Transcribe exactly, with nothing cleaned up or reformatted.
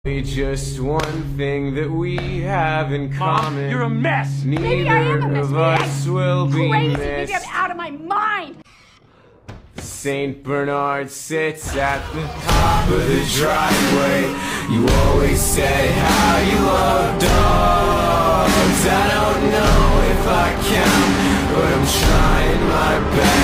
Just one thing that we have in common. Mom, you're a mess. Neither Maybe I am a mess. of Maybe us I'm will be crazy. missed. Maybe I'm out of my mind. Saint Bernard sits at the top of the driveway. You always said how you love dogs. I don't know if I can, but I'm trying my best.